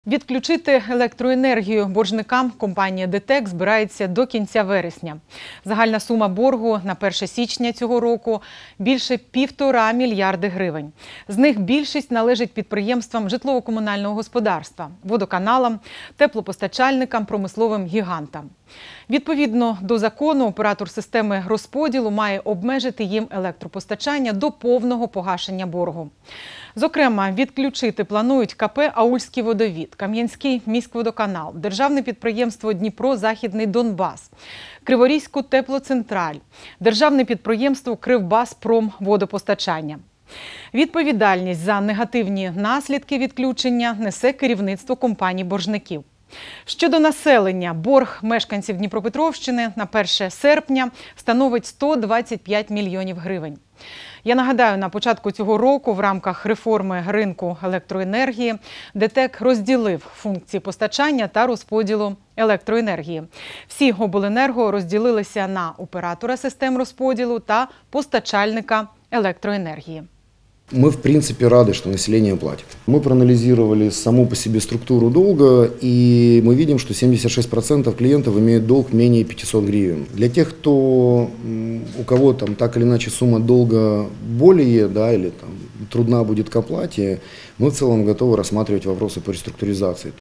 Відключити електроенергію боржникам компанія ДТЕК збирається до кінця вересня. Загальна сума боргу на 1 січня цього року – більше 1,5 мільярди гривень. З них більшість належить підприємствам житлово-комунального господарства, водоканалам, теплопостачальникам, промисловим гігантам. Відповідно до закону, оператор системи розподілу має обмежити їм електропостачання до повного погашення боргу. Зокрема, відключити планують КП «Аульський водовід», Кам'янський міськводоканал, державне підприємство «Дніпро-Західний Донбас», Криворізьку теплоцентраль, державне підприємство «Кривбаспромводопостачання». Відповідальність за негативні наслідки відключення несе керівництво компаній-боржників. Щодо населення, борг мешканців Дніпропетровщини на 1 серпня становить 125 мільйонів гривень. Я нагадаю, на початку цього року в рамках реформи ринку електроенергії ДТЕК розділив функції постачання та розподілу електроенергії. Всі обленерго розділилися на оператора систем розподілу та постачальника електроенергії. Мы, в принципе, рады, что население платит. Мы проанализировали саму по себе структуру долга, и мы видим, что 76% клиентов имеют долг менее 500 гривен. Для тех, у кого там так или иначе сумма долга более, или там трудна будет к оплате, мы в целом готовы рассматривать вопросы по реструктуризации.